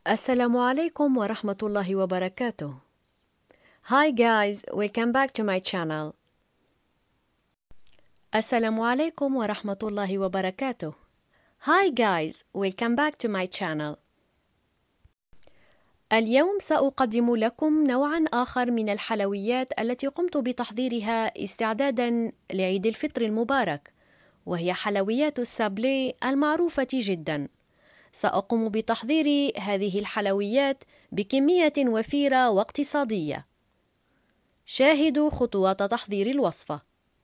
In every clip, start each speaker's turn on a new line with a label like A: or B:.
A: Assalamu alaikum wa rahmatullahi wa barakatuh. Hi guys, welcome back to my channel. Assalamu alaikum wa rahmatullahi wa barakatuh. Hi guys, welcome back to my channel. اليوم سأقدم لكم نوعاً آخر من الحلويات التي قمت بتحضيرها استعداداً لعيد الفطر المبارك، وهي حلويات السابلي المعروفة جداً. سأقوم بتحضير هذه الحلويات بكمية وفيرة واقتصادية. شاهدوا خطوات تحضير الوصفة.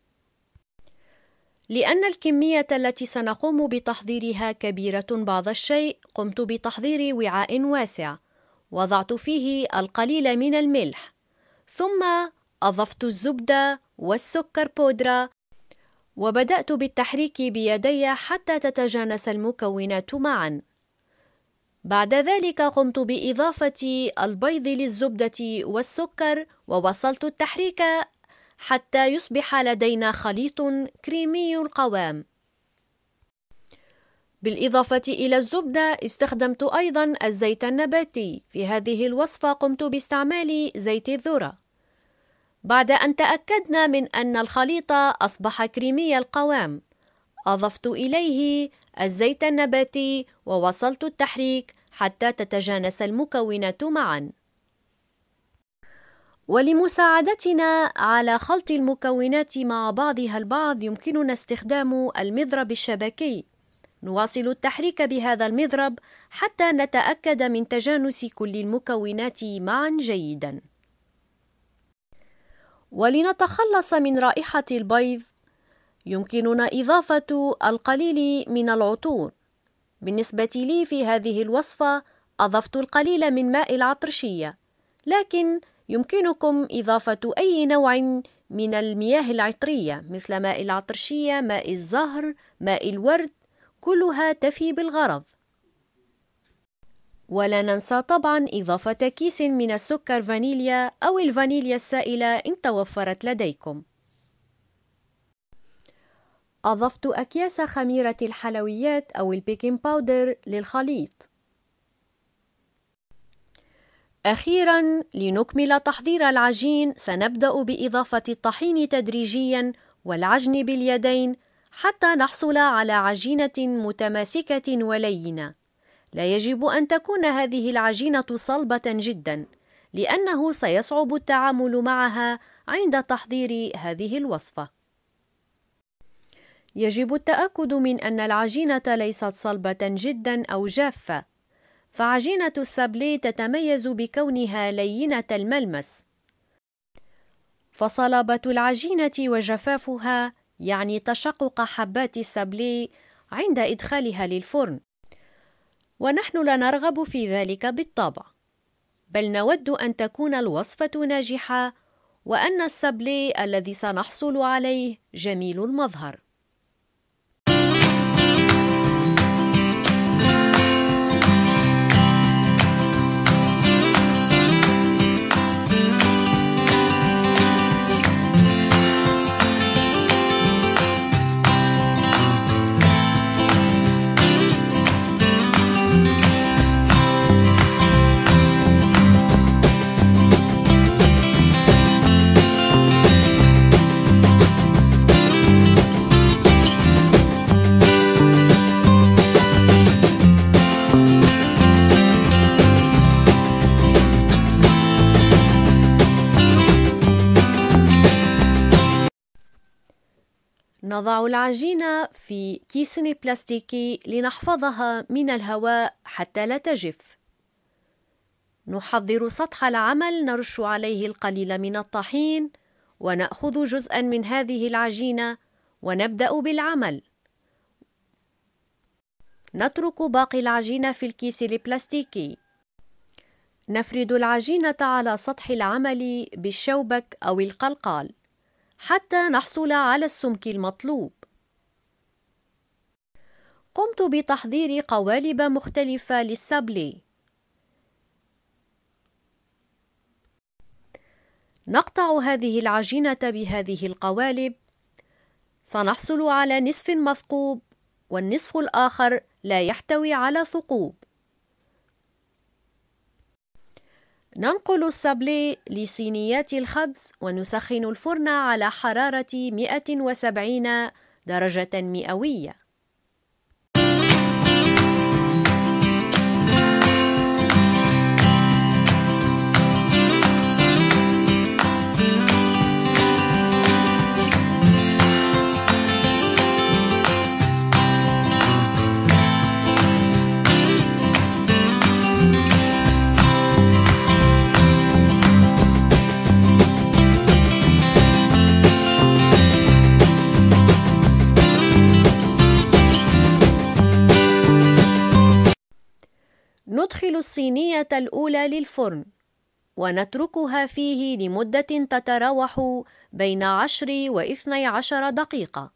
A: لأن الكمية التي سنقوم بتحضيرها كبيرة بعض الشيء، قمت بتحضير وعاء واسع، وضعت فيه القليل من الملح، ثم أضفت الزبدة والسكر بودرة، وبدأت بالتحريك بيدي حتى تتجانس المكونات معاً. بعد ذلك قمت بإضافة البيض للزبدة والسكر، ووصلت التحريك حتى يصبح لدينا خليط كريمي القوام. بالإضافة إلى الزبدة استخدمت أيضا الزيت النباتي. في هذه الوصفة قمت باستعمال زيت الذرة. بعد أن تأكدنا من أن الخليط أصبح كريمي القوام، أضفت إليه الزيت النباتي ووصلت التحريك حتى تتجانس المكونات معاً. ولمساعدتنا على خلط المكونات مع بعضها البعض يمكننا استخدام المضرب الشبكي. نواصل التحريك بهذا المضرب حتى نتأكد من تجانس كل المكونات معاً جيداً. ولنتخلص من رائحة البيض يمكننا إضافة القليل من العطور. بالنسبة لي في هذه الوصفة أضفت القليل من ماء العطرشية، لكن يمكنكم إضافة أي نوع من المياه العطرية مثل ماء العطرشية، ماء الزهر، ماء الورد، كلها تفي بالغرض. ولا ننسى طبعا إضافة كيس من السكر فانيليا أو الفانيليا السائلة إن توفرت لديكم. أضفت أكياس خميرة الحلويات أو البيكنج باودر للخليط. أخيراً، لنكمل تحضير العجين سنبدأ بإضافة الطحين تدريجياً والعجن باليدين حتى نحصل على عجينة متماسكة ولينة. لا يجب أن تكون هذه العجينة صلبة جداً، لأنه سيصعب التعامل معها عند تحضير هذه الوصفة. يجب التأكد من أن العجينة ليست صلبة جدا أو جافة، فعجينة السابلي تتميز بكونها لينة الملمس، فصلابة العجينة وجفافها يعني تشقق حبات السابلي عند إدخالها للفرن، ونحن لا نرغب في ذلك بالطبع، بل نود أن تكون الوصفة ناجحة وأن السابلي الذي سنحصل عليه جميل المظهر. نضع العجينة في كيس بلاستيكي لنحفظها من الهواء حتى لا تجف. نحضر سطح العمل، نرش عليه القليل من الطحين، ونأخذ جزءاً من هذه العجينة ونبدأ بالعمل. نترك باقي العجينة في الكيس البلاستيكي. نفرد العجينة على سطح العمل بالشوبك أو القلقال حتى نحصل على السمك المطلوب. قمت بتحضير قوالب مختلفة للسابلي. نقطع هذه العجينة بهذه القوالب. سنحصل على نصف مثقوب، والنصف الآخر لا يحتوي على ثقوب. ننقل السابلي لصينيات الخبز ونسخن الفرن على حرارة 170 درجة مئوية. ندخل الصينية الأولى للفرن ونتركها فيه لمدة تتراوح بين 10 و 12 دقيقة.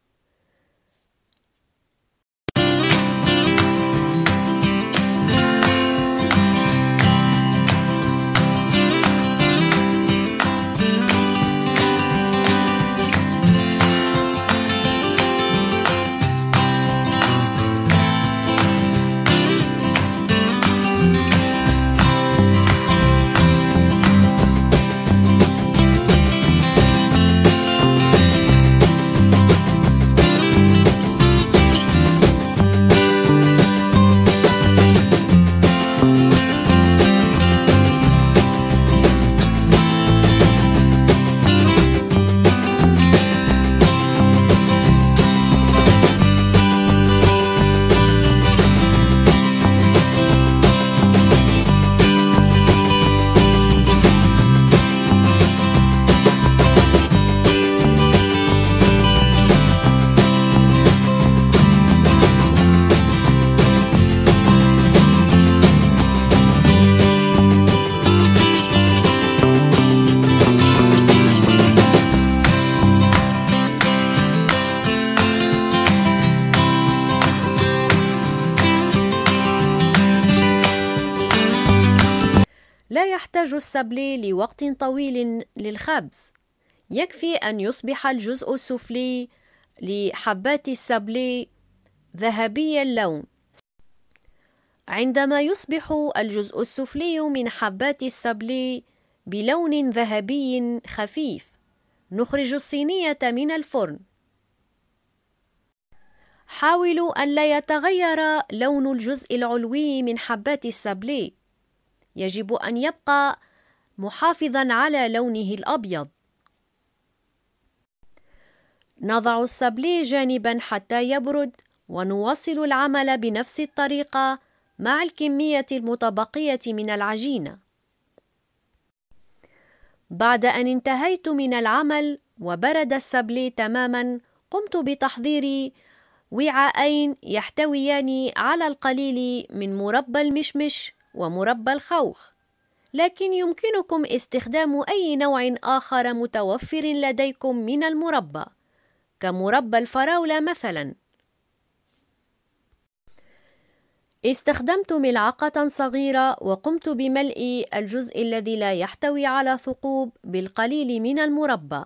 A: لا يحتاج السابلي لوقت طويل للخبز، يكفي أن يصبح الجزء السفلي لحبات السابلي ذهبي اللون. عندما يصبح الجزء السفلي من حبات السابلي بلون ذهبي خفيف، نخرج الصينية من الفرن. حاولوا أن لا يتغير لون الجزء العلوي من حبات السابلي، يجب أن يبقى محافظاً على لونه الأبيض. نضع السابلي جانباً حتى يبرد ونواصل العمل بنفس الطريقة مع الكمية المتبقية من العجينة. بعد أن انتهيت من العمل وبرد السابلي تماماً، قمت بتحضير وعاءين يحتويان على القليل من مربى المشمش ومربى الخوخ، لكن يمكنكم استخدام أي نوع آخر متوفر لديكم من المربى، كمربى الفراولة مثلا. استخدمت ملعقة صغيرة وقمت بملء الجزء الذي لا يحتوي على ثقوب بالقليل من المربى.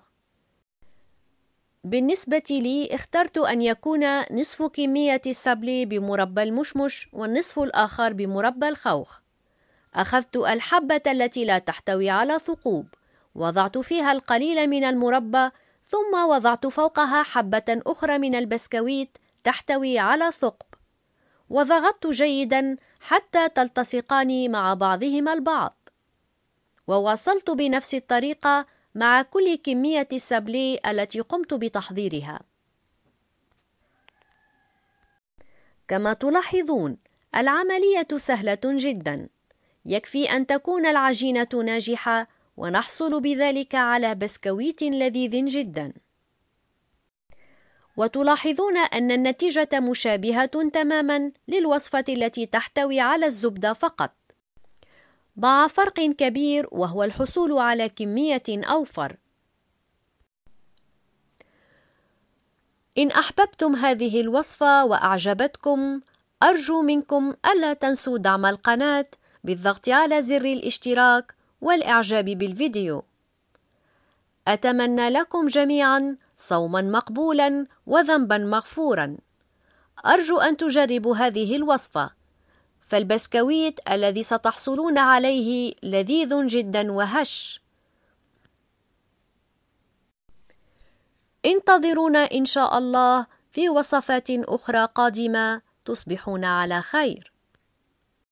A: بالنسبة لي اخترت أن يكون نصف كمية السابلي بمربى المشمش والنصف الآخر بمربى الخوخ. أخذت الحبة التي لا تحتوي على ثقوب، وضعت فيها القليل من المربى، ثم وضعت فوقها حبة أخرى من البسكويت تحتوي على ثقب، وضغطت جيدا حتى تلتصقان مع بعضهما البعض. وواصلت بنفس الطريقة مع كل كمية السابلي التي قمت بتحضيرها. كما تلاحظون، العملية سهلة جدا، يكفي أن تكون العجينة ناجحة ونحصل بذلك على بسكويت لذيذ جدا. وتلاحظون أن النتيجة مشابهة تماما للوصفة التي تحتوي على الزبدة فقط، مع فرق كبير وهو الحصول على كمية أوفر. إن أحببتم هذه الوصفة وأعجبتكم، أرجو منكم ألا تنسوا دعم القناة بالضغط على زر الاشتراك والإعجاب بالفيديو. أتمنى لكم جميعا صوما مقبولا وذنبا مغفورا. أرجو أن تجربوا هذه الوصفة، فالبسكويت الذي ستحصلون عليه لذيذ جدا وهش. انتظرونا إن شاء الله في وصفات أخرى قادمة. تصبحون على خير.